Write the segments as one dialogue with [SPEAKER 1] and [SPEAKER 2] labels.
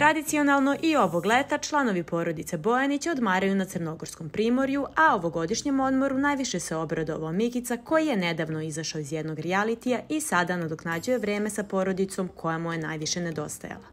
[SPEAKER 1] Tradicionalno i ovog leta članovi porodice Bojanić odmaraju na Crnogorskom primorju, a ovogodišnjem odmoru najviše se obradovao Mikica koji je nedavno izašao iz jednog realitija i sada nadoknađuje vreme sa porodicom koja mu je najviše nedostajala.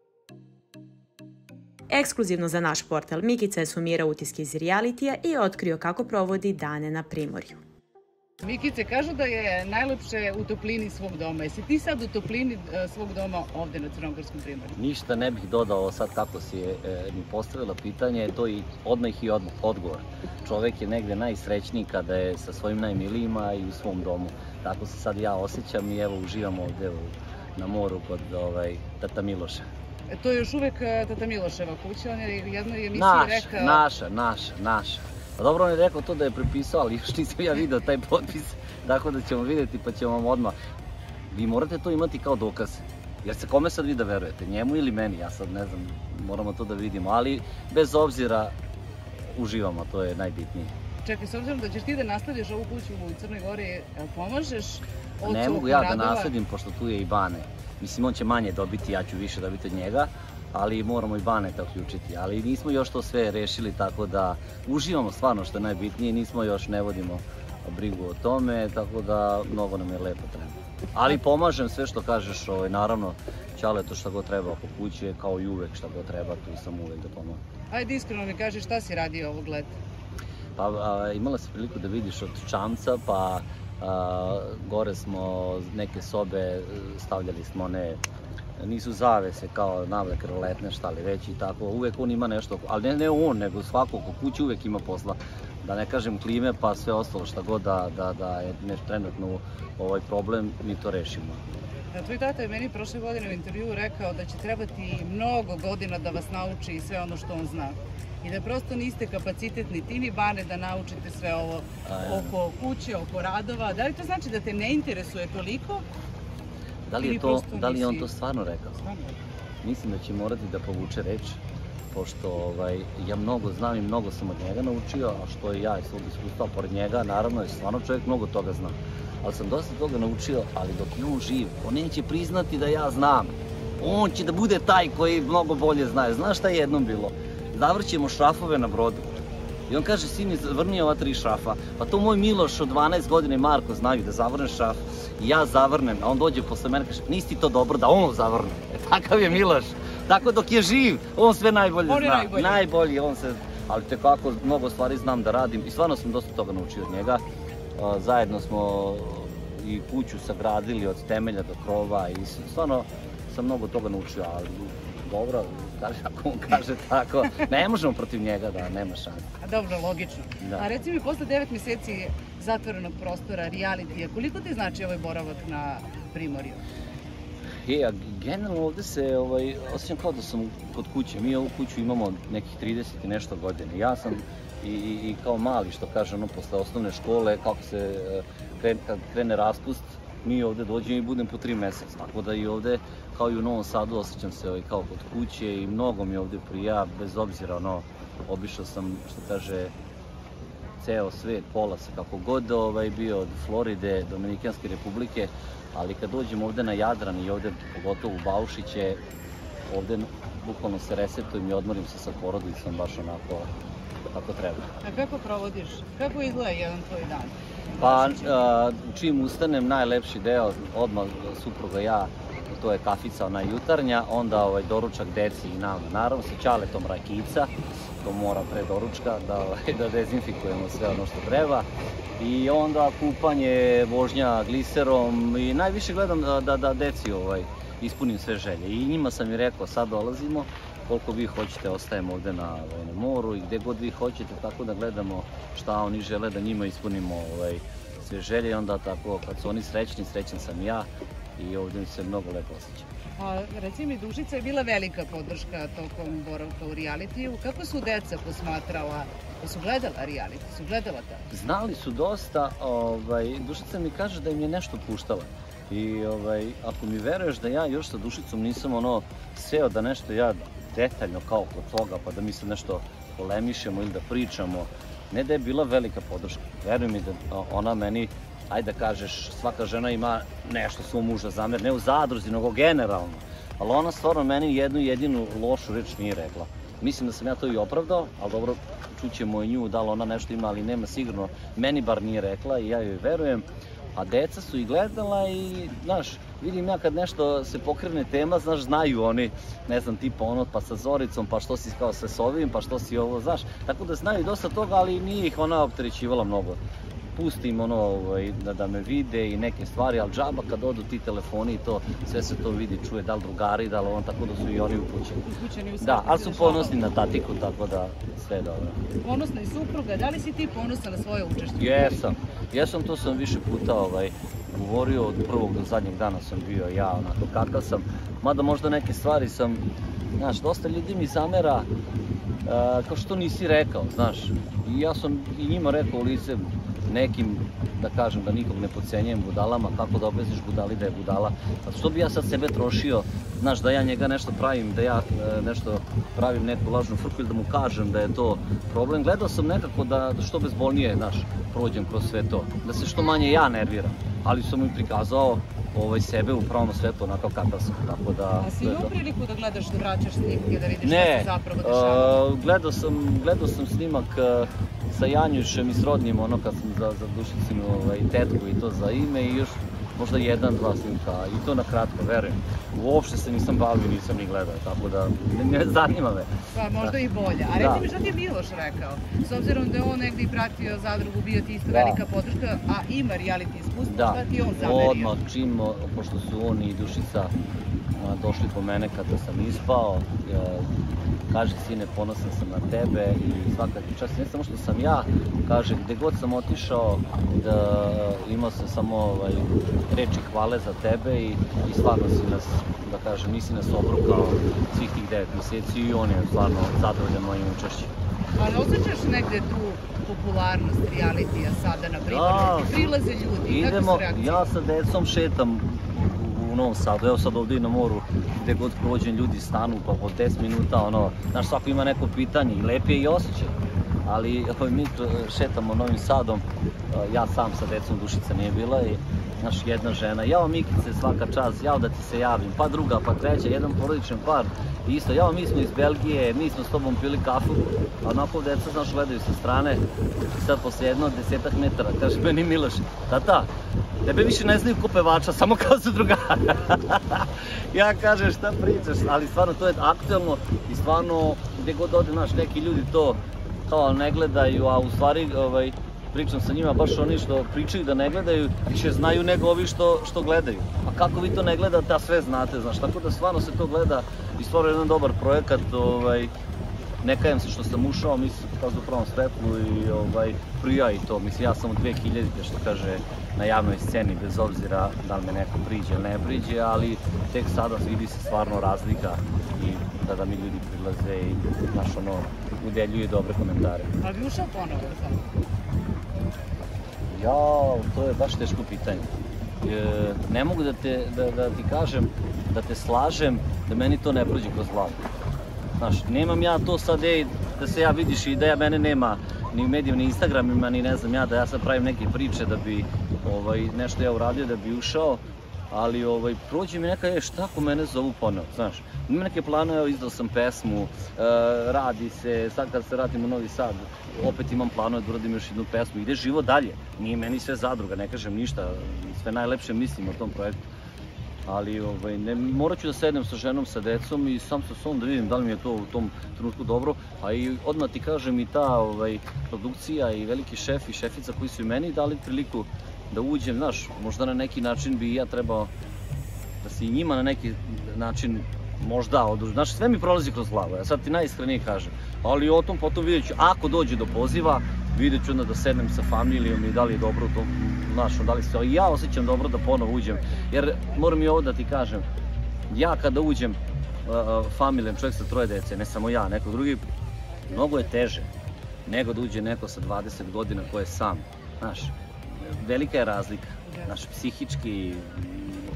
[SPEAKER 1] Ekskluzivno za naš portal Mikica je sumirao utiske iz realitija i otkrio kako provodi dane na primorju.
[SPEAKER 2] Mikice, kažu da je najlepše u toplini svog doma. Jesi ti sad u toplini svog doma ovde na Crnogorskom primorju?
[SPEAKER 3] Ništa ne bih dodao sad kako si mi postavila pitanje, to je odmah i odgovor. Čovek je negde najsrećniji kada je sa svojim najmilijima i u svom domu. Tako se sad ja osjećam i evo uživam ovde na moru kod tata Miloša.
[SPEAKER 2] To je još uvek tata Miloševa kuća, on je u jednoj emisiji rekao...
[SPEAKER 3] Naša. Pa dobro, on je rekao to da je prepisao, ali još nisam ja video taj potpis, tako da ćemo vidjeti pa ćemo vam odmah. Vi morate to imati kao dokaz, jer se kome sad vi da verujete, njemu ili meni, ja sad ne znam, moramo to da vidimo, ali bez obzira uživamo, to je najbitnije.
[SPEAKER 2] Čekaj, s obzirom da ćeš ti da naslediš ovu kuću u Crnoj Gori, pomožeš ocu?
[SPEAKER 3] Ne mogu ja da nasledim, pošto tu je i Bane. Mislim, on će manje dobiti, ja ću više dobiti od njega, ali moramo i Baneta uključiti. Ali nismo još to sve rešili, tako da uživamo stvarno što je najbitnije, nismo još, ne vodimo brigu o tome, tako da mnogo nam je lepo treba. Ali pomažem sve što kažeš, naravno, Ćale to šta god treba oko kuće, kao i uvek šta god treba, tu sam uvek da pomagam.
[SPEAKER 2] Ajde iskreno mi kažeš šta si radio ovog leta?
[SPEAKER 3] Pa imala si priliku da vidiš od Čamca, pa gore smo neke sobe, stavljali smo one, nisu zavese kao navlek roletne, šta li reći i tako, uvek on ima nešto, ali ne on, nego svako oko kuće uvek ima posla, da ne kažem klime, pa sve ostalo šta god da je nešto trenutno ovaj problem, mi to rešimo.
[SPEAKER 2] Tvoj tata je meni prošle godine u intervjuu rekao da će trebati mnogo godina da vas nauči i sve ono što on zna. I da prosto niste kapacitetni ti ni Bane da naučite sve ovo oko kuće, oko radova. Da li to znači da te ne interesuje toliko?
[SPEAKER 3] Da li je on to stvarno rekao? Mislim da će morati da povuče reč, pošto ja mnogo znam i mnogo sam od njega naučio, a što i ja iz svog iskustva pored njega, naravno je stvarno čovjek mnogo toga zna. Ali sam dosta toga naučio, ali dok je on živ, on neće priznati da ja znam. On će da bude taj koji mnogo bolje zna. Znaš šta je jednom bilo? Zavrćemo šrafove na brodu. I on kaže, sine, vrni ova 3 šrafa. Pa to moj Miloš od 12 godina i Marko znaju da zavrne šraf. I ja zavrnem, a on dođe posle mene i kaže, nisi to dobro da on zavrne. Takav je Miloš. Tako dok je živ, on sve najbolje zna. Najbolji, on se... Ali te kako mnogo stvari znam da radim i stvarno sam dosta toga naučio od njega. Zajedno smo i kuću sagradili od temelja do krova i stvarno sam mnogo toga naučio, ali dobro, ako on kaže tako, ne možemo protiv njega, da nema šanse.
[SPEAKER 2] Dobro, logično. A reci mi, posle 9 meseci zatvorenog prostora, realitija, koliko ti znači ovaj boravak na primorju?
[SPEAKER 3] Generalno ovde se osjećam kao da sam kod kuće. Mi ovu kuću imamo nekih 30 i nešto godina. Ja sam i kao mali, što kaže, posle osnovne škole, kako se kad krene raspust, mi ovde dođemo i budem po 3 meseca. Tako da i ovde, kao i u Novom Sadu, osjećam se kao kod kuće i mnogo mi ovde prija, bez obzira, obišao sam, što kaže, ceo svet, pola se kako god bio, od Floride, Dominikanske republike, ali kad dođem ovde na Jadran i ovde, pogotovo u Baušiće, ovde bukvalno se resetujem i odmorim se sa porodicom, baš onako kako treba.
[SPEAKER 2] A kako provodiš? Kako izgleda jedan tvoj dan?
[SPEAKER 3] Pa, čim ustanem, najlepši deo, odmah supruga ja, to je kafica, ona jutarnja, onda doručak deci i nama. Naravno, sa Ćaletom rakica, to mora pre doručka, da dezinfikujemo sve ono što treba. I onda kupanje, vožnja gliserom i najviše gledam da deci ispunim sve želje. I njima sam i rekao, sad dolazimo, koliko vi hoćete, ostajemo ovde na moru i gde god vi hoćete, tako da gledamo šta oni žele, da njima ispunimo sve želje i onda tako, kad su oni srećni, srećan sam ja i ovde mi se mnogo lepo osjećam.
[SPEAKER 2] A reci mi, Dušica je bila velika podrška tokom boravka u realitiju. Kako su deca posmatrala? Su gledala reality? Su gledala to?
[SPEAKER 3] Znali su dosta. Dušica mi kaže da im je nešto puštala. I ako mi veruješ da ja još sa Dušicom nisam seo da nešto ja detaljno kao kod toga, pa da mi se nešto polemišemo ili da pričamo, ne da je bila velika podrška. Veruj mi da ona meni, ajde da kažeš, svaka žena ima nešto svom muža zamer, ne u zadruzi, nego generalno. ali ona stvarno meni jednu jedinu lošu reč nije rekla. Mislim da sam ja to i opravdao, ali dobro, čućemo i nju, da li ona nešto ima, ali nema sigurno. Meni bar nije rekla i ja joj verujem. A deca su i gledala i, znaš, vidim ja kad nešto se pokrene tema, znaš, znaju oni, ne znam, tipa ono, pa sa Zoricom, pa što si kao sa ovim, pa što si ovo, znaš. Tako da znaju dosta toga, ali nije ih ona opterećivala mnogo. Pustim ono, da me vide i neke stvari, ali džaba kad odu ti telefoni i to, sve se to vidi, čuje, da li drugari, da li on, tako da su i oni upućeni. Da, ali su ponosni na tatiku, tako da sve je dobro.
[SPEAKER 2] Ponosna i supruga, da li si ti ponosna na svoje učešće?
[SPEAKER 3] Jesam, to sam više puta govorio, od prvog do zadnjeg dana sam bio ja, onako kakav sam, mada možda neke stvari sam, znaš, dosta ljudi mi zamera, kao što nisi rekao, znaš, i ja sam i njima rekao u lice, nekim, da kažem, da nikog ne podcenjujem budalama, kako da objasniš budali da je budala. A što bi ja sad sebe trošio, znaš, da ja njega nešto pravim, da ja nešto pravim neku lažnu frku ili da mu kažem da je to problem. Gledao sam nekako da što bezbolnije, znaš, prođem kroz sve to, da se što manje ja nerviram, ali sam im prikazao sebe u pravom svetu, onako kakav sam, tako da...
[SPEAKER 2] A si imao priliku da gledaš, da vraćaš snimke, da vidiš šta se zapravo dešava?
[SPEAKER 3] Gledao sam snimak sa Janjušem i srodnjim, ono kad sam za Dušicinu tetku i to za ime i još možda 1-2 snimka i to na kratko, verujem. Uopšte se nisam bavio, nisam ni gledao, tako da ne zanima me.
[SPEAKER 2] Pa možda i bolje. A reci mi šta ti je Miloš rekao? S obzirom da je on negdje pratio zadrugu, bio ti isto velika podrška, a ima reality iskustvo, šta ti je on zamerio?
[SPEAKER 3] Odmah čim, pošto su on i Dušica došli po mene kada sam ispao, kaže, sine, ponosan sam na tebe i svaka čast, ne samo što sam ja, kaže, gde god sam otišao, imao sam samo reči hvale za tebe i stvarno si nas, da kažem, nisi nas obrukao svih tih 9 mjeseci i on je stvarno zadovoljan mojim učešćem.
[SPEAKER 2] Ali osjećaš negde tu popularnost realitija sada, na primjer, ti prilaze ljudi, kako su reakcije?
[SPEAKER 3] Ja sa decom šetam u Novom Sadu, evo sad ovdje i na moru, gde god prođem, ljudi stanu pa po 10 minuta, ono, znaš, svako ima neko pitanje i lep je i osjećaj. Ali mi šetamo Novim Sadom, ja sam sa decom, Dušica nije bila i znaš, jedna žena, jao Mikice, svaka čast, jao da ti se javim, pa druga, pa treća, jedan porodičan par, isto, jao mi smo iz Belgije, mi smo s tobom pili kafu, a onako deca, znaš, gledaju sa strane i sad posle jednog 10 metara, kaže meni Miloš, tata, tebe više ne znaju ko pevača, samo kao su drugara. Ja kažem šta pričaš, ali stvarno to je aktuelno i stvarno gdje god ode, znaš, neki ljudi to kao ne gledaju, a u stvari pričam sa njima, baš oni što pričaju da ne gledaju, više znaju nego ovi što gledaju. A kako vi to ne gledate, a sve znate, znaš, tako da stvarno se to gleda i stvarno je jedan dobar projekat, ne kajem se što sam ušao, mislim, kao u pravom svetlu i prija i to, mislim, ja sam u 2000, što kaže, na javnoj sceni, bez obzira da li me neko priđe ili ne priđe, ali tek sada vidi se stvarno razlika i da mi ljudi prilaze i, znaš, ono, udeljuju dobre komentare.
[SPEAKER 2] Ali bi ušao ponovo sad?
[SPEAKER 3] To je baš teško pitanje. Ne mogu da ti kažem, da te slažem, da meni to ne prođe kroz glavu. Znaš, nemam ja to sad, da se ja vidiš i da mene nema ni u medijima, ni Instagramima, ni ne znam ja, da ja sad pravim neke priče da bi nešto ja uradio, da bi ušao, ali prođe mi neka, šta ako mene zovu ponovo, znaš. Imam neke planove, evo izdao sam pesmu, radi se, sad kad se vratim u Novi Sad, opet imam planove da uradim još jednu pesmu, ide život dalje, nije meni sve zadruga, ne kažem ništa, sve najlepše mislim o tom projektu. Ali morat ću da sednem sa ženom, sa decom i sam sa sobom da vidim da li mi je to u tom trenutku dobro, a i odmah ti kažem i ta produkcija i veliki šef i šefica koji su i meni dali priliku da uđem, znaš, možda na neki način bi i ja trebao da se i njima na neki način možda odužim. Znaš, sve mi prolazi kroz glavu, ja sad ti najiskrenije kažem, ali o tom potom vidjet ću, ako dođe do poziva, vidjet ću onda da sednem sa familijom i da li je dobro u tom, znaš, da li se i ja osjećam dobro da ponovo uđem, jer moram i ovo da ti kažem, ja kada uđem familijem, čovjek sa 3 dece, ne samo ja, neko drugi, mnogo je teže nego da uđe neko sa 20 godina ko je sam, znaš, velika je razlika, znaš, psihički,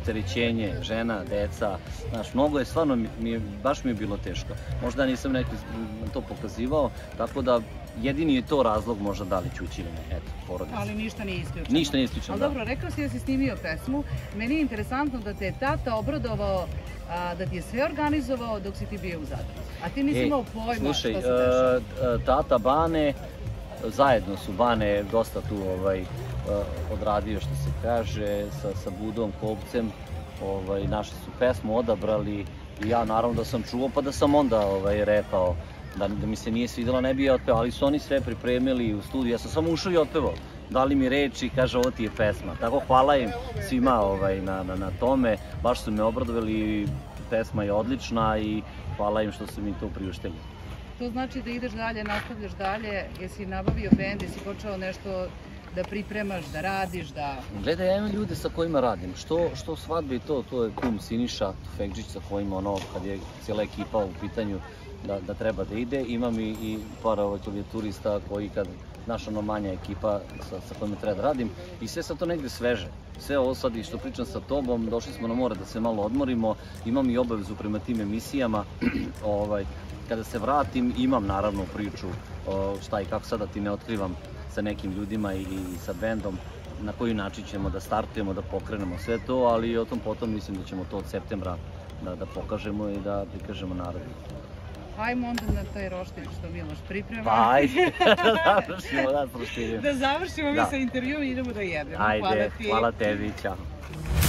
[SPEAKER 3] opterećenje, žena, deca, znaš, mnogo je, stvarno, baš mi je bilo teško. Možda nisam neki to pokazivao, tako da jedini je to razlog možda da li ću ući ili ne, eto, porodica.
[SPEAKER 2] Ali ništa nije isključeno.
[SPEAKER 3] Ništa nije isključeno, da.
[SPEAKER 2] Ali dobro, rekao si da si snimio pesmu, meni je interesantno da te je tata obradovao, da ti je sve organizovao dok si ti bio u Zadru. A ti nisi imao pojma šta se dešava.
[SPEAKER 3] Tata Bane, zajedno su Bane dosta tu odradio, što se kaže, sa Budom Kopcem, našu su pesmu odabrali i ja naravno da sam čuo pa da sam onda repao, da mi se nije svidjela ne bi je otpevao, ali su oni sve pripremili u studiju, ja sam samo ušao i otpevao, dali mi reči i kaže ovo ti je pesma, tako hvala im svima na tome, baš su me obradovali, pesma je odlična i hvala im što su mi to priuštili.
[SPEAKER 2] To znači da ideš dalje, nastavljaš dalje, jesi nabavio bend, jesi počeo nešto da pripremaš, da radiš, da...
[SPEAKER 3] Gledaj, ja imam ljude sa kojima radim, što svadbe i to je kum Siniša Fekđić sa kojima kad je cijela ekipa u pitanju da treba da ide, imam i par klavijaturista koji kad naša manja ekipa sa kojima treba da radim i sve sad to negde sveže. Sve ovo sad i što pričam sa tobom, došli smo na more da se malo odmorimo, imam i obavezu prema tim emisijama, kada se vratim imam naravno priču šta i kako sada ti ne otkrivam sa nekim ljudima i sa bendom, na koji način ćemo da startujemo, da pokrenemo sve to, ali o tom potom mislim da ćemo to od septembra da pokažemo i da prikažemo narodu.
[SPEAKER 2] Ajmo onda na taj roštilj što Miloš priprema.
[SPEAKER 3] Pa ajde, da završimo, da proštiljem.
[SPEAKER 2] Da završimo mi sa intervjuom i idemo da jedemo.
[SPEAKER 3] Ajde, hvala tebi, ćao.